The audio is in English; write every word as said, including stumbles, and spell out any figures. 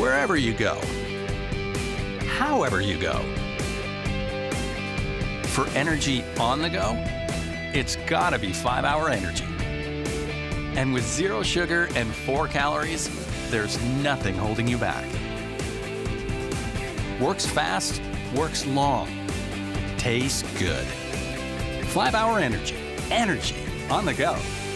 wherever you go, however you go. For energy on the go, it's gotta be five hour Energy. And with zero sugar and four calories, there's nothing holding you back. Works fast, works long, tastes good. five hour Energy. Energy on the go.